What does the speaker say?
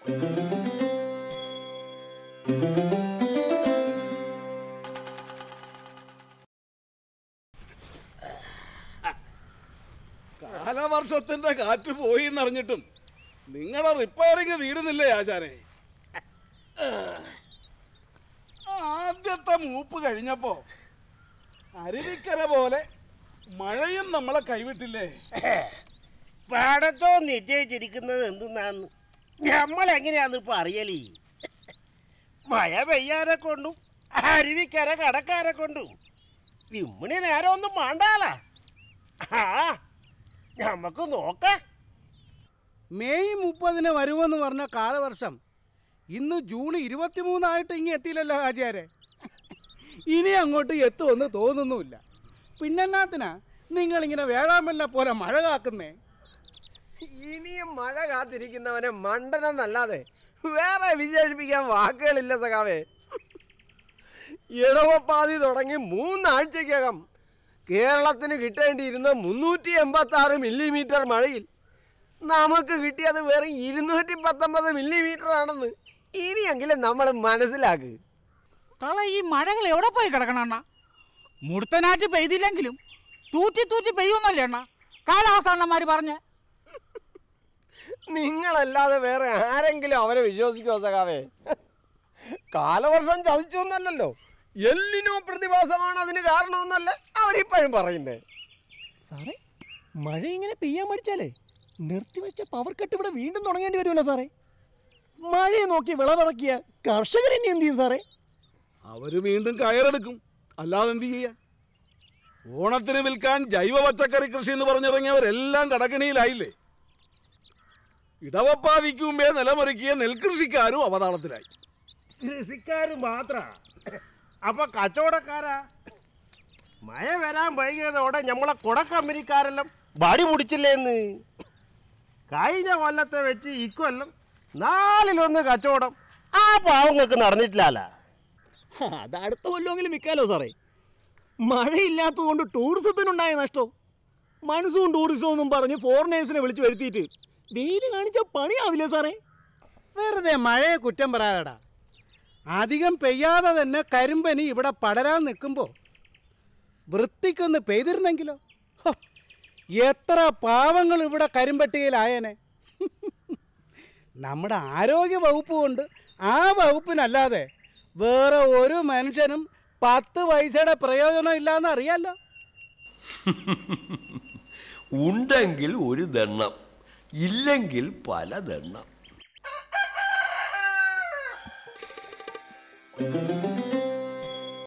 കാലവർഷത്തിന്റെ കാറ്റ് പോയി എന്നറിഞ്ഞിട്ടും നിങ്ങളുടെ റിപ്പയറിങ് തീരുന്നില്ലേ ആശാനെ? ആദ്യത്തെ മൂപ്പ് കഴിഞ്ഞപ്പോ അരുവിക്കര പോലെ മഴയും നമ്മളെ കൈവിട്ടില്ലേ? പാടത്തോ നിശ്ചയിച്ചിരിക്കുന്നത് എന്തെന്നാന്ന് നമ്മളെങ്ങനെയാന്ന് ഇപ്പൊ അറിയലേ? മഴ പെയ്യാനെ കൊണ്ടും അരുവിക്കര കടക്കാരെ കൊണ്ടും ഇമ്മണി നേരം ഒന്നും മാണ്ടാല. നമുക്ക് നോക്കാം. മെയ് 30 വരുമെന്ന് പറഞ്ഞ കാലവർഷം ഇന്ന് ജൂൺ 23 ഇങ്ങ് എത്തിയില്ലല്ലോ ആചാര്യ. ഇനി അങ്ങോട്ട് എത്തുമെന്ന് തോന്നുന്നുമില്ല. പിന്നെന്നാത്തിനാ നിങ്ങളിങ്ങനെ വേഴാമ്പലിനെ പോലെ മഴ കാക്കുന്നേ? ഇനിയും മഴ കാത്തിരിക്കുന്നവനെ മണ്ടനെന്നല്ലാതെ വേറെ വിശേഷിപ്പിക്കാൻ വാക്കുകളില്ല സഖാവേ. ഇടവപ്പാതി തുടങ്ങി 3 ആഴ്ചക്കകം കേരളത്തിന് കിട്ടേണ്ടിയിരുന്ന 386 മില്ലിമീറ്റർ മഴയിൽ നമുക്ക് കിട്ടിയത് വെറും 219 മില്ലിമീറ്റർ ആണെന്ന് ഇനിയെങ്കിലും നമ്മൾ മനസ്സിലാക്ക്. ഈ മഴകൾ എവിടെ പോയി കിടക്കണം അണ്ണ? മുടുത്തനാറ്റ് പെയ്തില്ലെങ്കിലും തൂറ്റി തൂറ്റി പെയ്യുന്നല്ലേ അണ്ണ കാലാവസ്ഥാണ്ണന്മാർ പറഞ്ഞ്? നിങ്ങളല്ലാതെ വേറെ ആരെങ്കിലും അവരെ വിശ്വസിക്കുമോ സഖാവേ? കാലവർഷം ചതിച്ചു എന്നല്ലല്ലോ, എല്ലിനോ പ്രതിഭാസമാണ് അതിന് കാരണമെന്നല്ല അവരിപ്പോഴും പറയുന്നേ. സാറേ, മഴ ഇങ്ങനെ പെയ്യാൻ മടിച്ചാലേ നിർത്തിവെച്ച പവർ കട്ട് ഇവിടെ വീണ്ടും തുടങ്ങേണ്ടി വരുമല്ലോ സാറേ. മഴയെ നോക്കി വിളവിറക്കിയ കർഷകർ ഇനി എന്ത് ചെയ്യും സാറേ? അവര് വീണ്ടും കയറെടുക്കും, അല്ലാതെ എന്ത് ചെയ്യാ? ഓണത്തിന് വിൽക്കാൻ ജൈവ പച്ചക്കറി കൃഷി എന്ന് പറഞ്ഞിറങ്ങിയവരെല്ലാം കടക്കിണിയിലായില്ലേ? ഇടവപ്പാതിക്ക് മുമ്പേ നിലമൊരുക്കിയ നെൽകൃഷിക്കാരും അവതാളത്തിലായി. കൃഷിക്കാര് മാത്ര അപ്പൊ കച്ചവടക്കാരാ? മഴ വരാൻ വൈകിയതോടെ നമ്മളെ കുടക്കമ്പനിക്കാരെല്ലാം വടി മുടിച്ചില്ലേന്ന്. കഴിഞ്ഞ കൊല്ലത്തെ വെച്ച് ഇക്കൊല്ലം 4-1 കച്ചവടം ആ പാവങ്ങൾക്ക് നടന്നിട്ടില്ല. അത് അടുത്ത കൊല്ലമെങ്കിലും വിൽക്കാലോ സാറേ. മഴയില്ലാത്തത് കൊണ്ട് ടൂറിസത്തിനുണ്ടായ നഷ്ടം മൺസൂൺ ടൂറിസം എന്നും പറഞ്ഞ് ഫോറിനേഴ്സിനെ വിളിച്ചു വരുത്തിയിട്ട് വെയിൽ കാണിച്ച പണിയാവില്ലേ സാറേ? വെറുതെ മഴയെ കുറ്റം പറയാതെടാ. അധികം പെയ്യാതെ തന്നെ കരിമ്പനി ഇവിടെ പടരാൻ നിൽക്കുമ്പോൾ വൃത്തിക്കൊന്ന് പെയ്തിരുന്നെങ്കിലോ എത്ര പാവങ്ങൾ ഇവിടെ കരിമ്പട്ടികയിലായേനെ. നമ്മുടെ ആരോഗ്യ വകുപ്പ് കൊണ്ട് ആ വകുപ്പിനല്ലാതെ വേറെ ഒരു മനുഷ്യനും 10 പൈസയുടെ പ്രയോജനം ഇല്ലാന്ന് അറിയാലോ. ഉണ്ടെങ്കിൽ ഒരു ദണ്ണം, ഇല്ലെങ്കിൽ പല ദണ്ണം.